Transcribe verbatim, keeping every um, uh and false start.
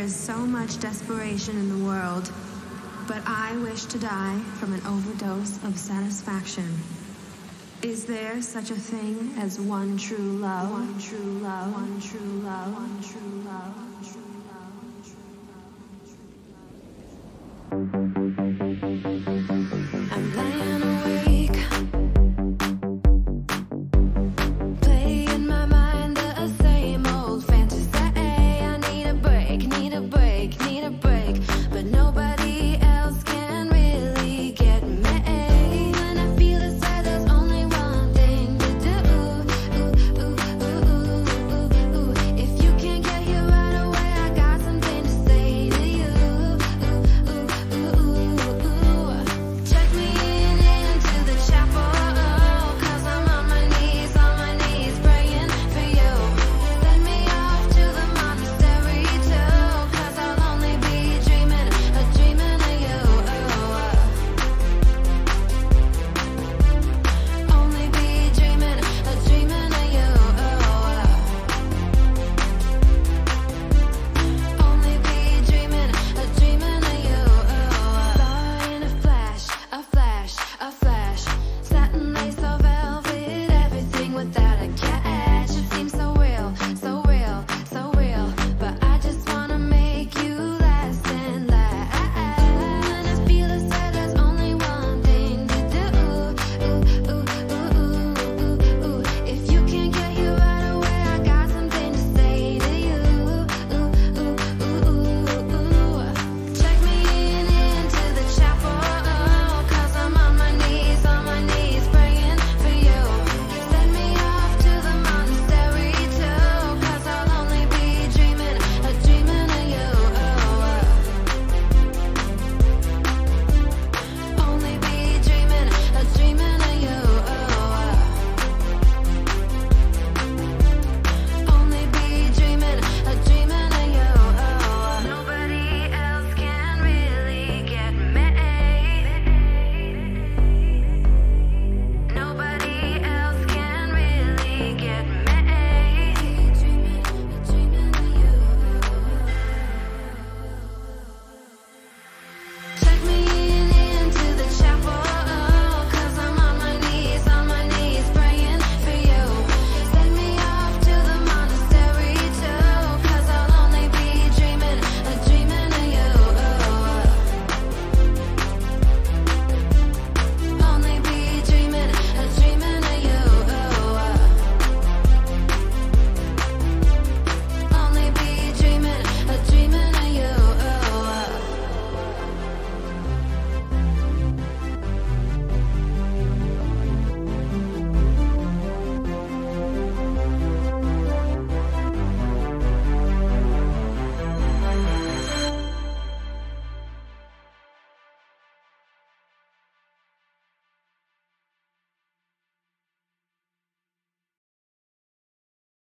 is so much desperation in the world, but I wish to die from an overdose of satisfaction. Is there such a thing as one true love? One true love, one true love, one true love, one true love.